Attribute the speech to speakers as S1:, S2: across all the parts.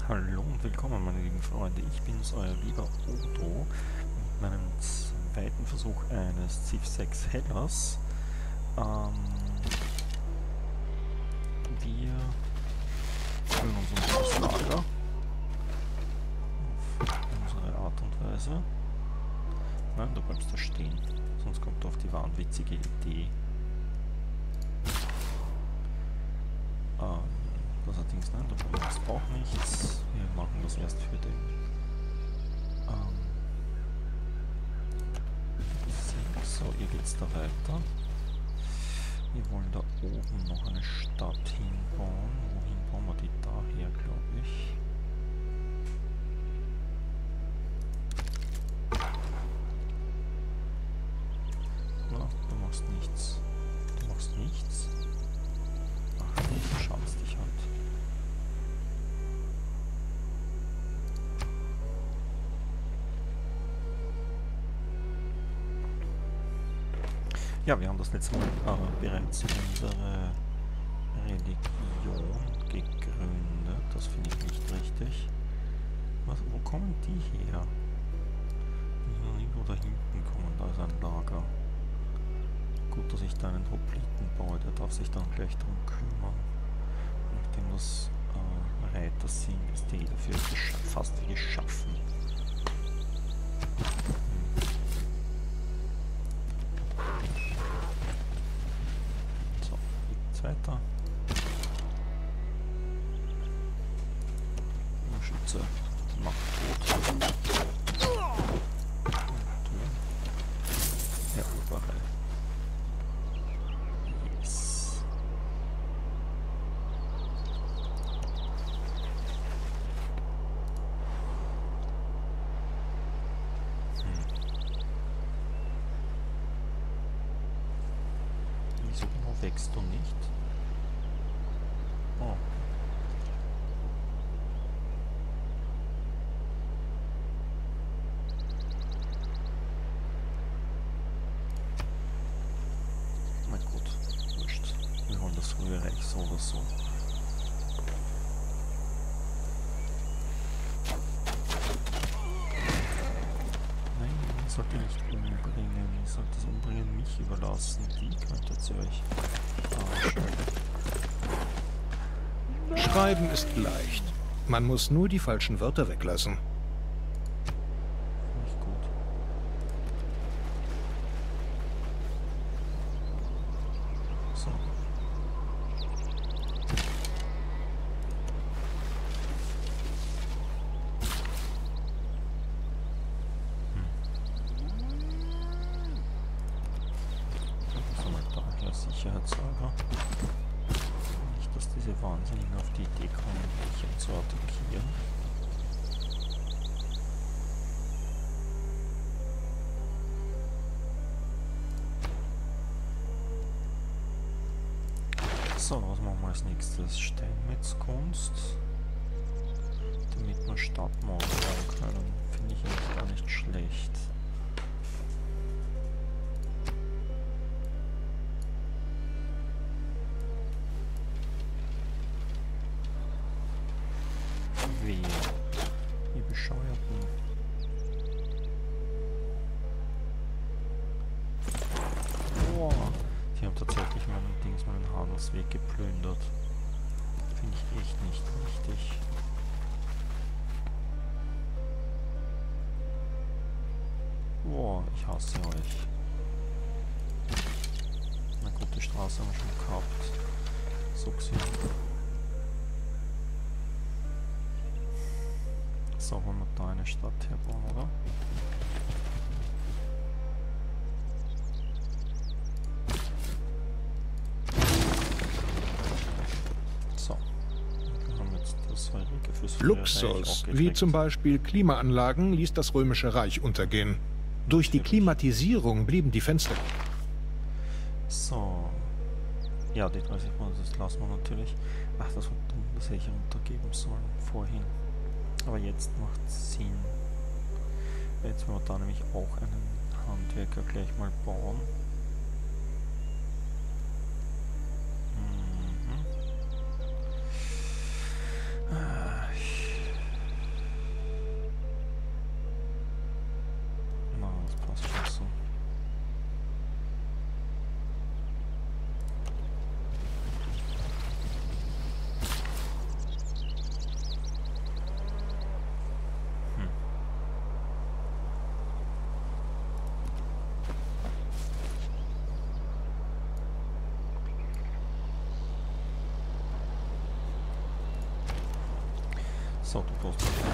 S1: Hallo und willkommen, meine lieben Freunde. Ich bin's, euer lieber Odo, mit meinem zweiten Versuch eines Civ 6 Hellas. Wir führen uns um das Lager auf unsere Art und Weise. Nein, du bleibst da stehen, sonst kommt du auf die wahnwitzige Idee. Das allerdings, nein, du brauchst auch nichts. Wir machen das erst für den so, ihr geht's da weiter. Wir wollen da oben noch eine Stadt hinbauen. Wohin bauen wir die daher, glaube ich? Na, du machst nichts. Du machst nichts. Ach, du schaust dich halt. Ja, wir haben das letzte Mal bereits unsere Religion gegründet. Das finde ich nicht richtig. Wo kommen die her? Die müssen irgendwo da hinten kommen. Da ist ein Lager. Gut, dass ich da einen Hopliten baue. Der darf sich dann gleich darum kümmern. Nachdem das Reiter sind, ist die dafür fast wie geschaffen. Weiter. Schütze macht tot. Und du erobere. Yes. Wieso genau wächst du nicht? Oh. Na gut, wurscht. Wir holen das frühe Reich so oder so. Nein, ihr sollt ihr nicht umbringen. Ihr sollt das Umbringen mich überlassen. Die könntet ihr euch ausschalten.
S2: Schreiben ist leicht. Man muss nur die falschen Wörter weglassen.
S1: Nicht gut. So. So, mal daher sicherheitshalber. Dass diese Wahnsinnigen auf die Idee kommen, mich zu attackieren. So, was machen wir als nächstes? Steinmetzkunst. Damit wir Stadtmauern bauen können. Finde ich eigentlich gar nicht schlecht. Ihr Bescheuerten. Boah. Die haben tatsächlich meinen Handelsweg geplündert. Finde ich echt nicht richtig. Boah, ich hasse euch. Na gut, die Straße haben wir schon gehabt. So gesehen. So, wollen wir da eine Stadt herbauen, oder? So. Wir haben jetzt das Heurige fürs
S2: Luxus, wie zum Beispiel Klimaanlagen, ließ das Römische Reich untergehen. Durch die Klimatisierung blieben die Fenster.
S1: So. Ja, die 30 Monate, das lassen wir natürlich. Ach, das war dumm, das hätte ich runtergeben sollen vorhin. Aber jetzt macht es Sinn. Jetzt werden wir da nämlich auch einen Handwerker gleich mal bauen. So, du brauchst Händler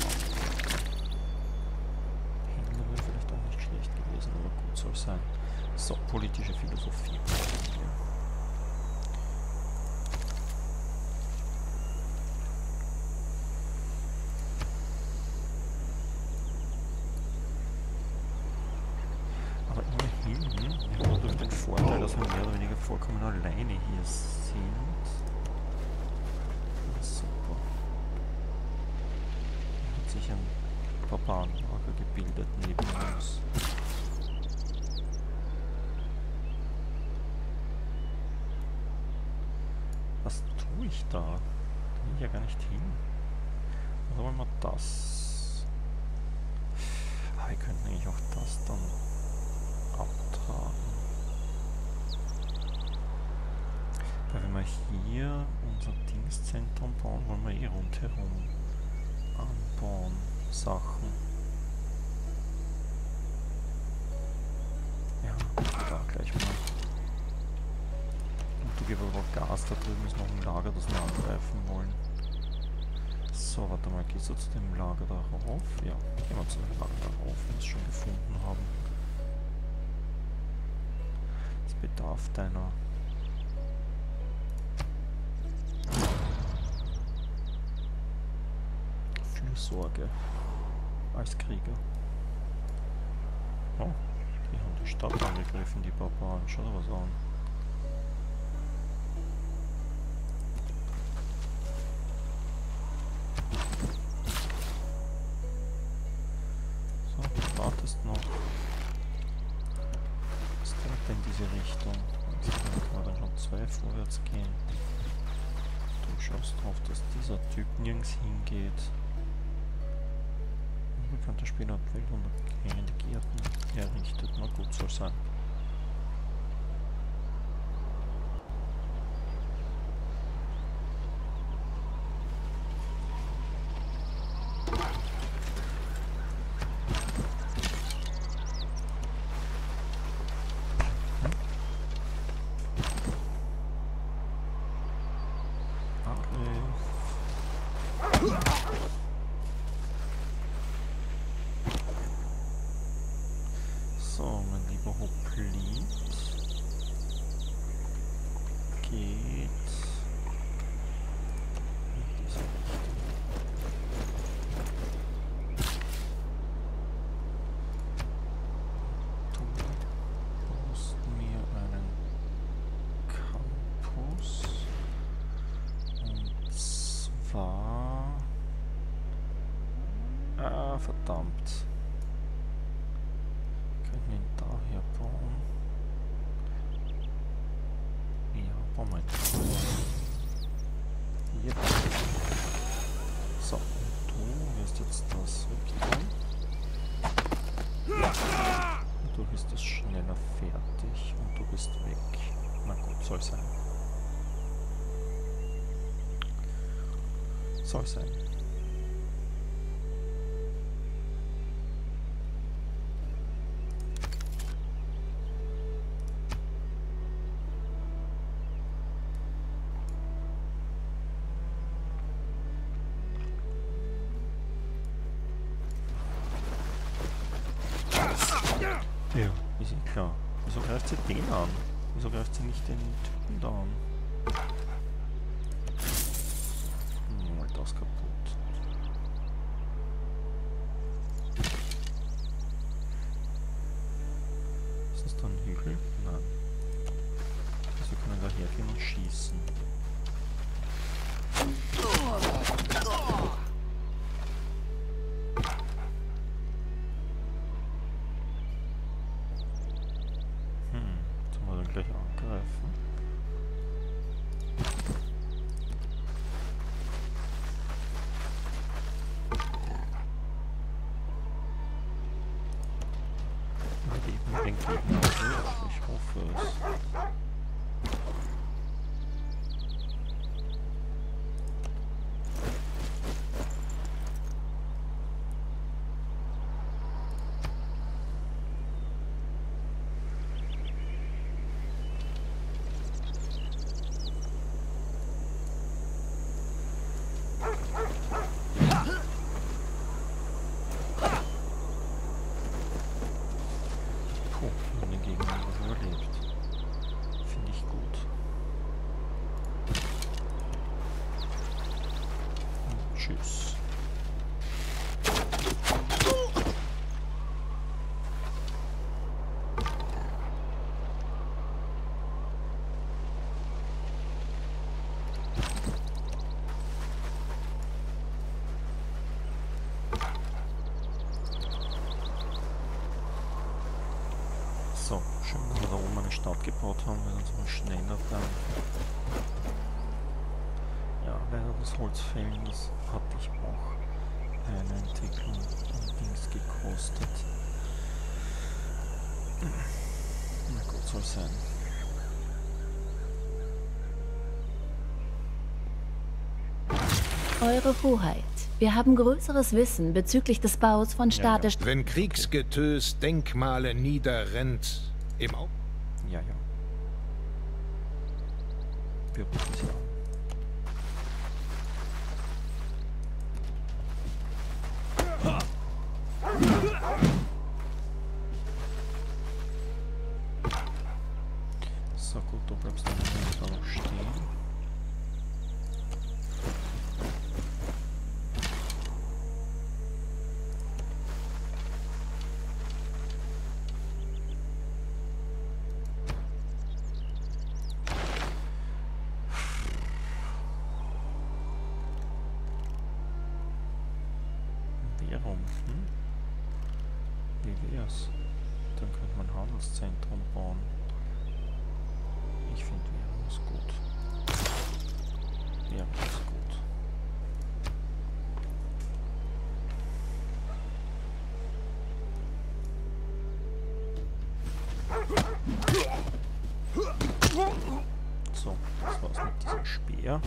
S1: wäre vielleicht auch nicht schlecht gewesen, aber gut soll sein. So, politische Philosophie brauchen wir. Aber immerhin, wir haben durch den Vorteil, dass wir mehr oder weniger vollkommen alleine hier sind. Super. Hat sich ein Barbarenlager gebildet neben uns. Was tue ich da? Da will ich ja gar nicht hin. Oder wollen wir das? Ah, wir könnten eigentlich auch das dann abtragen. Weil wenn wir hier unser Dingstzentrum bauen, wollen wir eh rundherum anbauen Sachen. Ja, da gleich mal. Und du gibst aber Gas, da drüben ist noch ein Lager, das wir angreifen wollen. So, warte mal, gehst du zu dem Lager darauf? Ja, gehen wir zu dem Lager darauf, wenn wir es schon gefunden haben. Es bedarf deiner Fürsorge als Krieger. Oh, die haben die Stadt angegriffen, die Barbaren. Schau dir was an. So, du wartest noch. Was treibt denn diese Richtung? Jetzt können wir dann schon 2 vorwärts gehen. Du schaust drauf, dass dieser Typ nirgends hingeht. Unbekannter Spieler hat Weltwunder gehende Gärten errichtet. Na gut, soll sein. So, mein lieber Hoplite geht in diese Richtung. Du baust mir einen Campus, und zwar... Ah, verdammt. Können ihn daher bauen. Ja, bauen wir ihn. Yep. So, und du wirst jetzt das wegtun. Dadurch ist das schneller fertig und du bist weg. Na gut, soll sein. Soll sein. Ja, ist eh klar. Wieso greift sie den an? Wieso greift sie nicht den Typen da an? Mal das kaputt. Ist das da ein Hügel? Nein. Also wir können da hergehen und schießen. Gleich angreifen. Tschüss. So, schön, dass wir da oben eine Stadt gebaut haben, weil sonst mal schneller dann. Ja, leider das Holzfällen, das hatte ich auch eine Entwicklung allerdings gekostet. Na gut, soll sein.
S3: Eure Hoheit, wir haben größeres Wissen bezüglich des Baus von statischen...
S2: Wenn Kriegsgetös Denkmale niederrennt, im Au...
S1: Ja. Wir rufen sie an. So gut, du bleibst dann da noch stehen. Währung, Wie wär's? Dann könnte man ein Handelszentrum bauen. Ich finde Währung ist gut. Währung ist gut. So, das war's mit diesem Speer.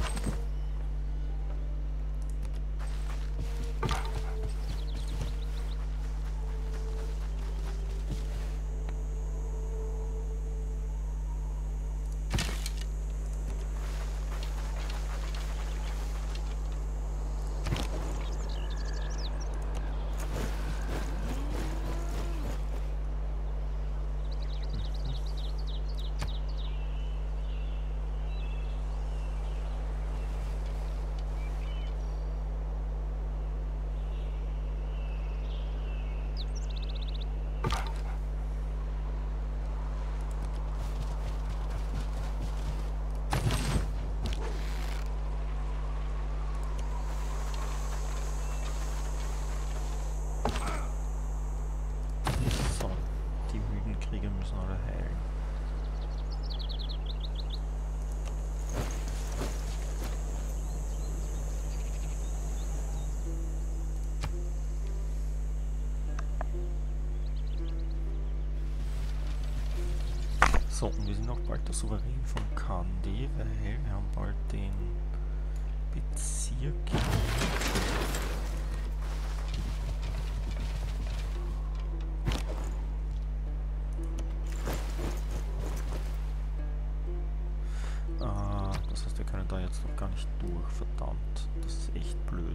S1: Krieger müssen alle heilen. So, und wir sind auch bald der Souverän von Kandy, weil wir haben bald den Bezirk. Das heißt, wir können da jetzt noch gar nicht durch, verdammt. Das ist echt blöd.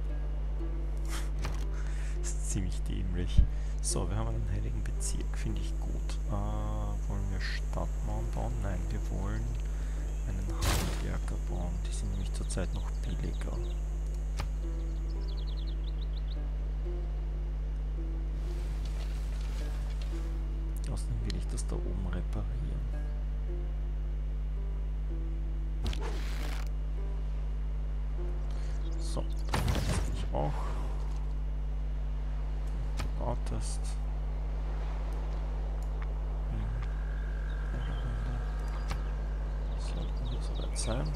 S1: Das ist ziemlich dämlich. So, wir haben einen heiligen Bezirk, finde ich gut. Wollen wir Stadtmauern bauen? Nein, wir wollen einen Handwerker bauen. Die sind nämlich zurzeit noch billiger. Außerdem will ich das da oben reparieren. So, das will ich auch. Du wartest. Sollten wir soweit sein.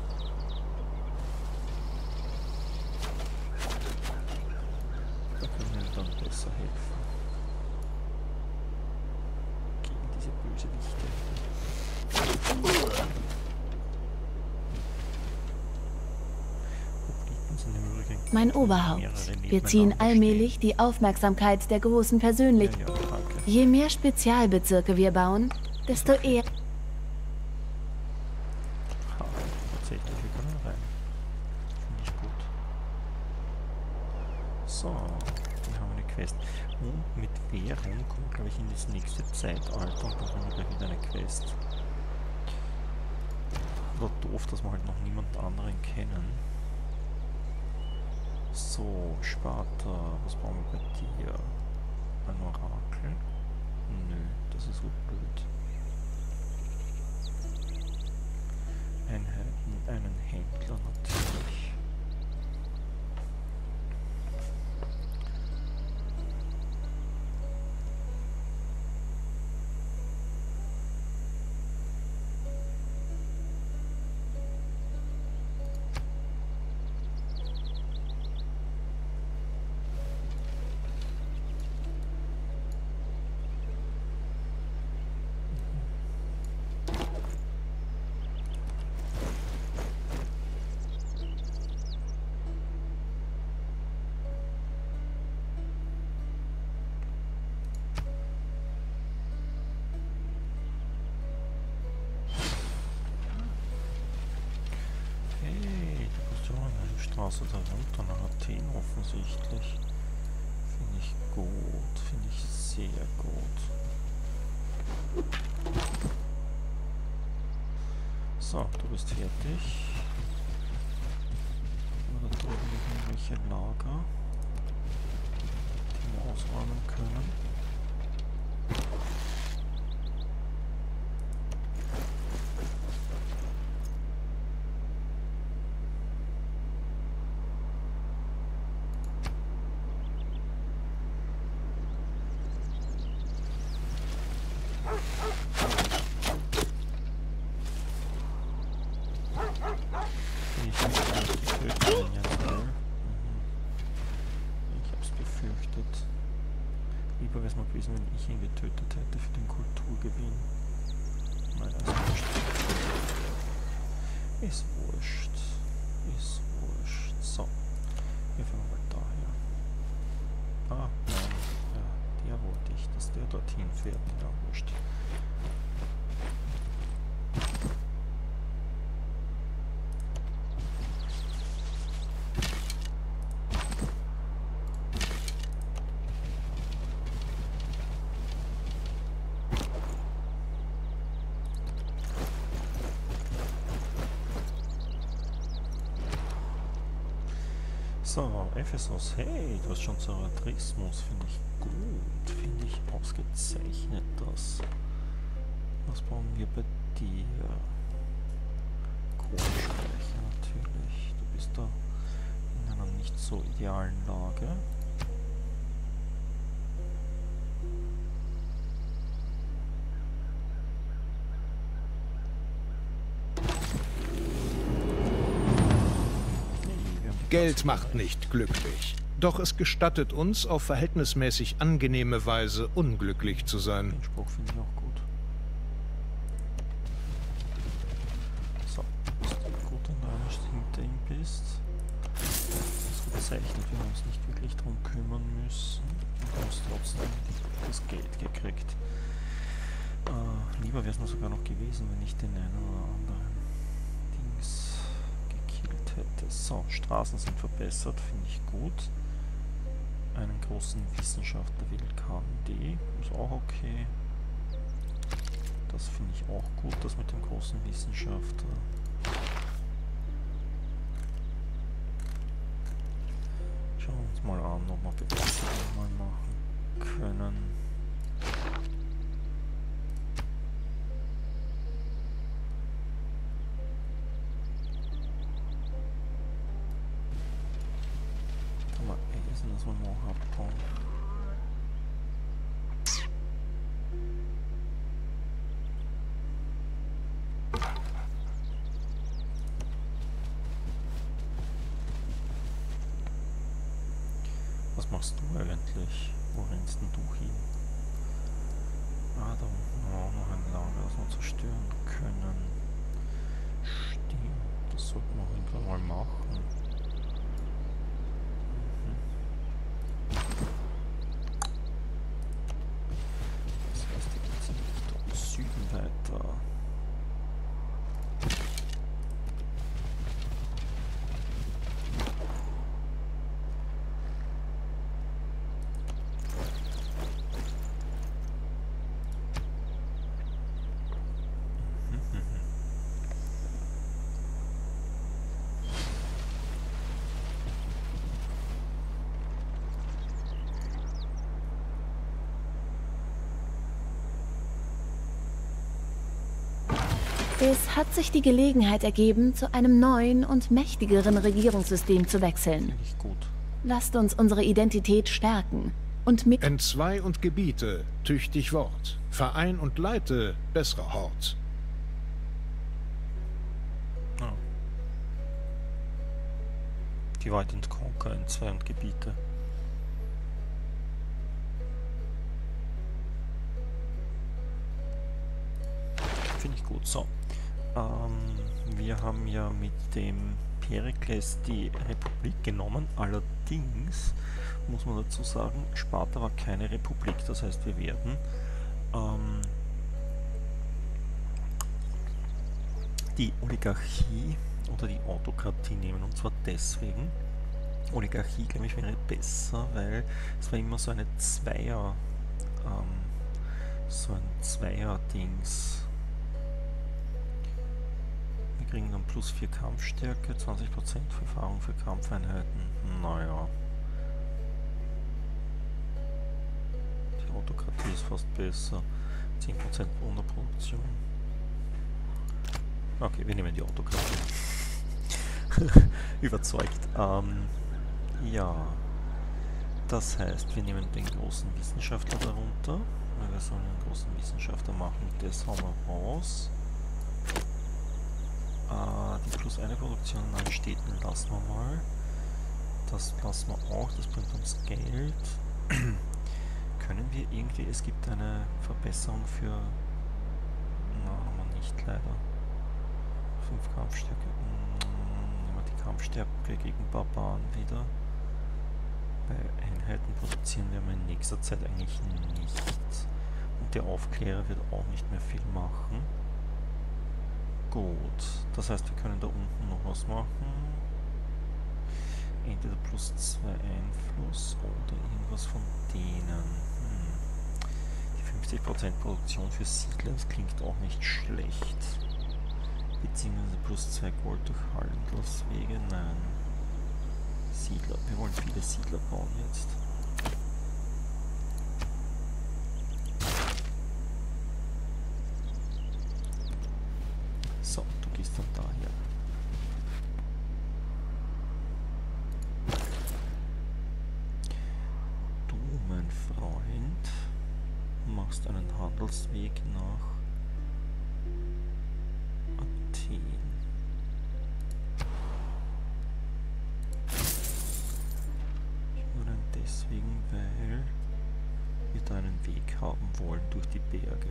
S1: Da können wir dann besser helfen. Gegen diese Bösewichte.
S3: Mein Oberhaupt, wir ziehen allmählich die Aufmerksamkeit der großen Persönlichkeiten.
S1: Ja, danke.
S3: Je mehr Spezialbezirke wir bauen, desto eher...
S1: Ha, tatsächlich, wir können rein. Finde ich gut. So, wir haben eine Quest. Und mit Währung kommen wir, glaube ich, in das nächste Zeitalter und dann haben wir gleich wieder eine Quest. War doof, dass wir halt noch niemand anderen kennen. So, Sparta, was brauchen wir bei dir? Ein Orakel? Nö, das ist so blöd. Einheiten, einen Händler natürlich. Straße darunter nach Athen offensichtlich. Finde ich gut, finde ich sehr gut. So, du bist fertig. Da drüben liegen irgendwelche Lager, die wir ausräumen können. Lieber wäre es mal gewesen, wenn ich ihn getötet hätte für den Kulturgewinn. Nein, ist wurscht. Ist wurscht. Ist wurscht. So. Wir fangen mal daher. Ah, nein. Ja, der wollte ich, dass der dorthin fährt. Ja, wurscht. So, Ephesus, hey, du hast schon Zoroastrismus, finde ich gut, finde ich ausgezeichnet das. Was brauchen wir bei dir? Kohlespeicher natürlich, du bist da in einer nicht so idealen Lage.
S2: Geld macht nicht glücklich. Doch es gestattet uns, auf verhältnismäßig angenehme Weise unglücklich zu sein.
S1: Den Spruch finde ich auch gut. So, dass du gut in deinem Ding bist. Das ist bezeichnet, wir uns nicht wirklich drum kümmern müssen. Du hast trotzdem das Geld gekriegt. Lieber wäre es mir sogar noch gewesen, wenn ich den einen oder anderen Dings hätte. So, Straßen sind verbessert, finde ich gut. Einen großen Wissenschaftler will KMD, ist auch okay. Das finde ich auch gut, das mit dem großen Wissenschaftler. Schauen wir uns mal an, ob wir Bewässerung mal machen können. Das wollen wir auch abbauen. Was machst du eigentlich? Wo rennst denn du hin? Ah, da unten haben wir auch noch ein Lager, das wir zerstören können. Stimmt, das sollten wir irgendwann mal machen. Weiter.
S3: Es hat sich die Gelegenheit ergeben, zu einem neuen und mächtigeren Regierungssystem zu wechseln.
S1: Finde ich gut.
S3: Lasst uns unsere Identität stärken und mit...
S2: Entzwei und gebiete, tüchtig Wort. Verein und leite, besserer Hort.
S1: Ja. Divide and Conquer, Entzwei und Gebiete. Finde ich gut. So. Wir haben ja mit dem Perikles die Republik genommen. Allerdings muss man dazu sagen, Sparta war keine Republik. Das heißt, wir werden die Oligarchie oder die Autokratie nehmen. Und zwar deswegen, Oligarchie, glaube ich, wäre besser, weil es war immer so eine Zweier-Dings. Wir kriegen dann plus 4 Kampfstärke, 20% Erfahrung für Kampfeinheiten. Naja. Die Autokratie ist fast besser. 10% Unterproduktion. Okay, wir nehmen die Autokratie. Überzeugt. Ja. Das heißt, wir nehmen den großen Wissenschaftler darunter. Wir sollen einen großen Wissenschaftler machen. Das haben wir raus. Die plus eine Produktion in neuen Städten lassen wir mal. Das lassen wir auch, das bringt uns Geld. Können wir irgendwie, es gibt eine Verbesserung für... Na, haben wir nicht leider. 5 Kampfstärke. Nehmen wir die Kampfstärke gegen Barbaren wieder. Bei Einheiten produzieren wir in nächster Zeit eigentlich nicht. Und der Aufklärer wird auch nicht mehr viel machen. Gut, das heißt, wir können da unten noch was machen. Entweder plus 2 Einfluss oder irgendwas von denen. Die 50% Produktion für Siedler, das klingt auch nicht schlecht. Beziehungsweise plus 2 Gold durch Handelswege, nein. Siedler, wir wollen viele Siedler bauen jetzt. So, du gehst dann daher. Du, mein Freund, machst einen Handelsweg nach Athen. Nur deswegen, weil wir da einen Weg haben wollen durch die Berge.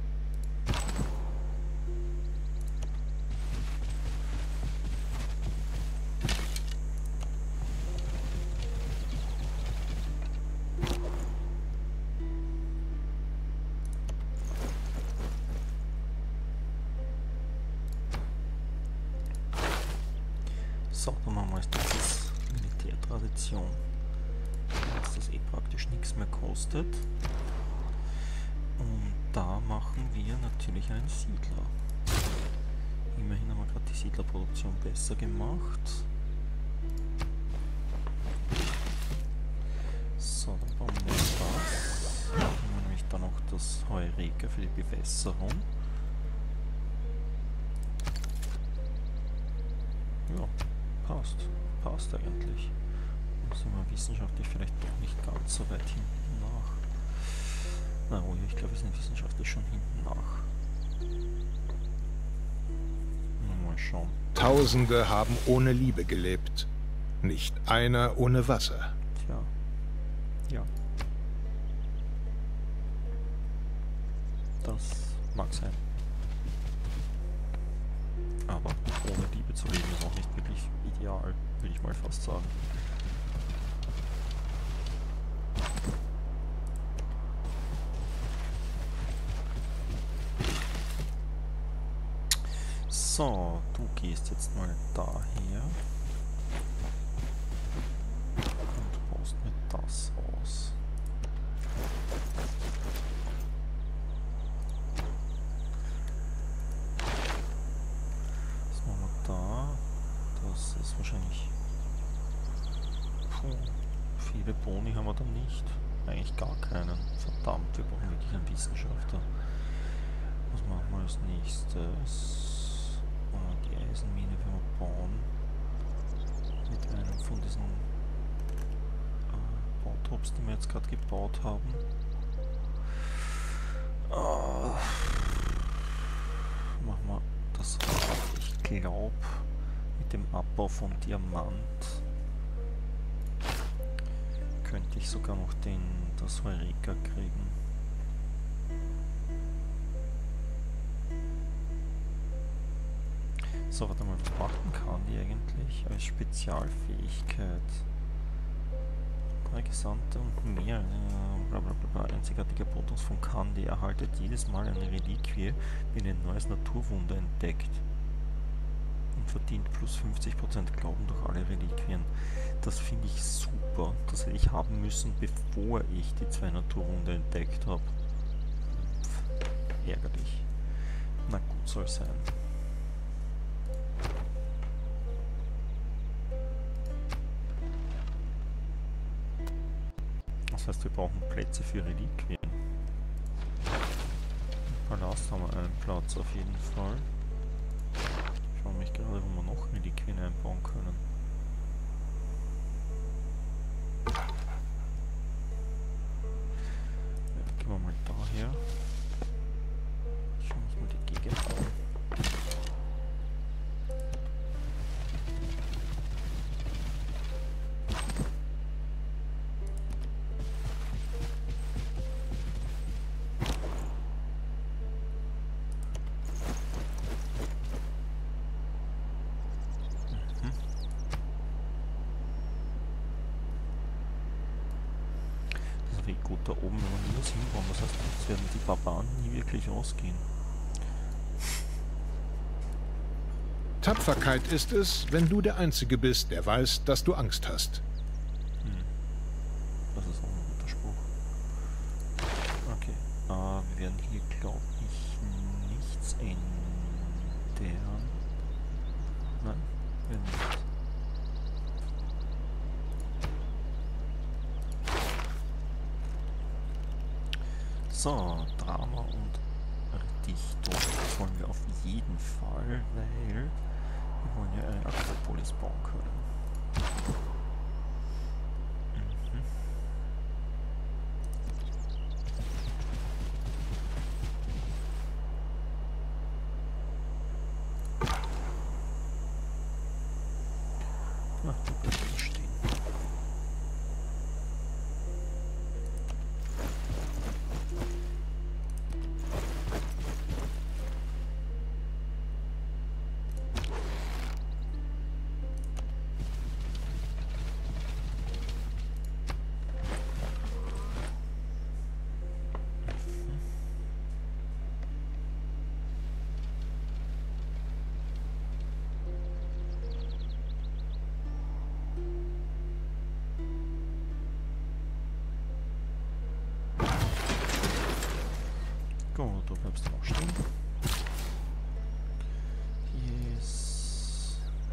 S1: So, dann machen wir als nächstes Militärtradition, dass das eh praktisch nichts mehr kostet. Und da machen wir natürlich einen Siedler. Immerhin haben wir gerade die Siedlerproduktion besser gemacht. So, dann bauen wir das. Dann haben wir nämlich dann auch das Heureka für die Bewässerung. Ja. Passt eigentlich. Dann sind wir wissenschaftlich vielleicht doch nicht ganz so weit hinten nach. Na, oh ja, ich glaube, wir sind wissenschaftlich schon hinten nach. Mal schauen.
S2: Tausende haben ohne Liebe gelebt. Nicht einer ohne Wasser.
S1: Tja. Ja. Das mag sein. Aber ohne Liebe zu leben ist auch nicht wirklich ideal, würde ich mal fast sagen. So, du gehst jetzt mal daher und baust mir das aus. Was machen wir da? Das ist wahrscheinlich... Puh, viele Boni haben wir da nicht. Eigentlich gar keinen. Verdammt, wir brauchen wirklich einen Wissenschaftler. Was machen wir als nächstes? die Eisenmine werden wir bauen. Mit einem von diesen Bautrupps, die wir jetzt gerade gebaut haben. Machen wir das. Ich glaube, mit dem Abbau von Diamant könnte ich sogar noch das Heureka kriegen. So, warte mal, was machen kann die eigentlich als Spezialfähigkeit? Drei Gesandte und mehr. Blablabla. Einzigartiger Bonus von Kandi erhaltet jedes Mal eine Reliquie, wenn ihr ein neues Naturwunder entdeckt. Und verdient plus 50% Glauben durch alle Reliquien. Das finde ich super. Das hätte ich haben müssen, bevor ich die 2 Naturwunder entdeckt habe. Ärgerlich. Na gut, soll sein. Das heißt, wir brauchen Plätze für Reliquien. Im Palast haben wir einen Platz auf jeden Fall. Ich frage mich gerade, wo wir noch Reliquien einbauen können. Ja, gehen wir mal daher. Schauen wir uns mal die Gegend an. Gut, da oben, wenn wir nie was hinbauen, das heißt, jetzt werden die Barbaren nie wirklich ausgehen.
S2: Tapferkeit ist es, wenn du der Einzige bist, der weiß, dass du Angst hast.
S1: Das ist auch ein guter Spruch. Okay, wir werden hier, glaube ich, nichts ändern. Nein, wir nicht. So, Drama und Dichtung wollen wir auf jeden Fall, weil wir wollen ja eine Akropolis bauen können. Ach, da bleibt das stehen. Gut, du bleibst noch stehen. Yes.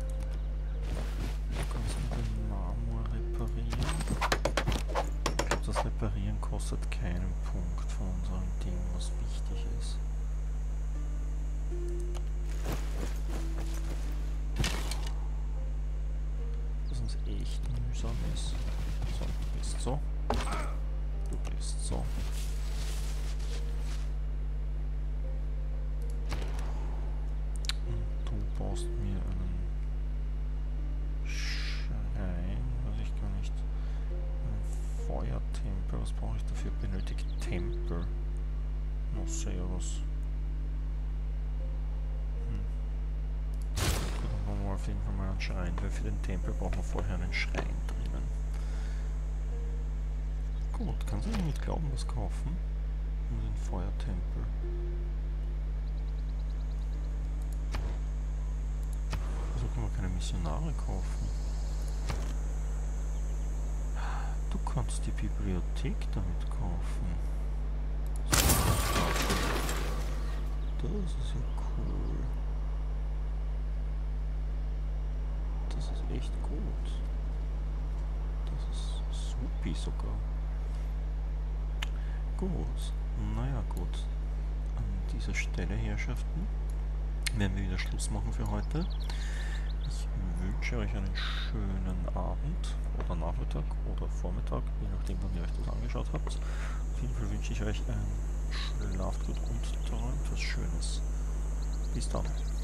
S1: Du kannst mit dem Marmor reparieren. Ich glaube, das Reparieren kostet keinen Punkt von unserem Ding, was wichtig ist. Was uns echt mühsam ist. So, du bist so. Du bist so. Baust mir einen Schrein, weiß ich gar nicht. Einen Feuertempel, was brauche ich dafür? Benötigt Tempel. No servus. Gut, dann machen wir auf jeden Fall mal einen Schrein, weil für den Tempel brauchen wir vorher einen Schrein drinnen. Gut, kannst du mir mit Glauben was kaufen? Um den Feuertempel. Wieso können wir keine Missionare kaufen? Du kannst die Bibliothek damit kaufen. Das ist ja cool. Das ist echt gut. Das ist supi sogar. Gut. Naja, gut. An dieser Stelle, Herrschaften, werden wir wieder Schluss machen für heute. Ich wünsche euch einen schönen Abend oder Nachmittag oder Vormittag, je nachdem, wann ihr euch das angeschaut habt. Auf jeden Fall wünsche ich euch ein schlaft gut und träumt was Schönes. Bis dann.